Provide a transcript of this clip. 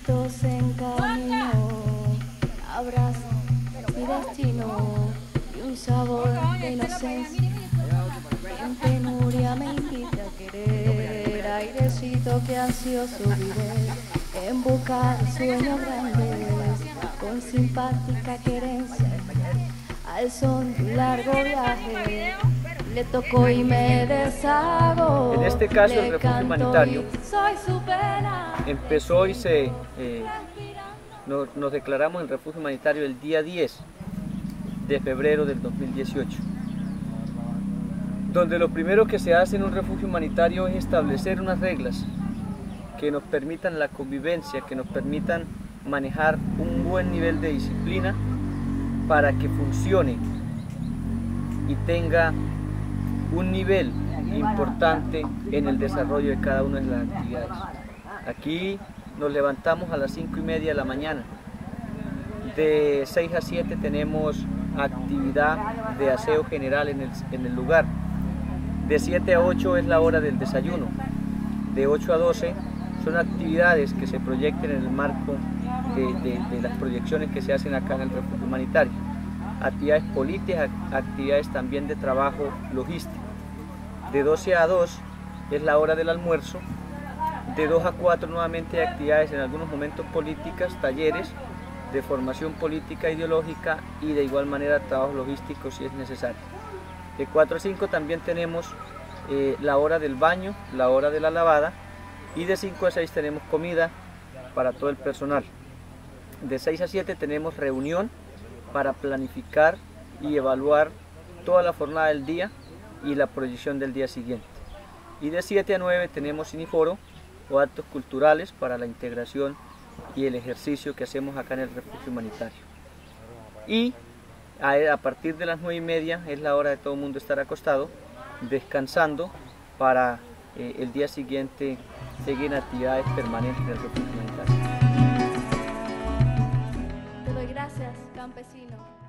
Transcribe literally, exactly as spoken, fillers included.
pasitos en camino, abrazo mi destino y un sabor de inocencia. En penuria me invita a querer, airecito que ansioso vive, en busca de sueños grandes, con simpática querencia, al son de un largo viaje. Le tocó y me deshago. En este caso el refugio humanitario soy su pena. empezó y se, eh, nos, nos declaramos el refugio humanitario el día diez de febrero del dos mil dieciocho, donde lo primero que se hace en un refugio humanitario es establecer unas reglas que nos permitan la convivencia, que nos permitan manejar un buen nivel de disciplina para que funcione y tenga un nivel importante en el desarrollo de cada una de las actividades. Aquí nos levantamos a las cinco y media de la mañana. De seis a siete tenemos actividad de aseo general en el, en el lugar. De siete a ocho es la hora del desayuno. De ocho a doce son actividades que se proyecten en el marco de, de, de las proyecciones que se hacen acá en el refugio humanitario. Actividades políticas, actividades también de trabajo logístico. De doce a dos es la hora del almuerzo. De dos a cuatro nuevamente hay actividades en algunos momentos políticas, talleres de formación política ideológica y de igual manera trabajo logístico si es necesario. De cuatro a cinco también tenemos eh, la hora del baño, la hora de la lavada, y de cinco a seis tenemos comida para todo el personal. De seis a siete tenemos reunión para planificar y evaluar toda la jornada del día y la proyección del día siguiente. Y de siete a nueve tenemos cineforo o actos culturales para la integración y el ejercicio que hacemos acá en el refugio humanitario. Y a, a partir de las nueve y media es la hora de todo el mundo estar acostado, descansando para eh, el día siguiente seguir en actividades permanentes del refugio humanitario. Te doy gracias, campesino.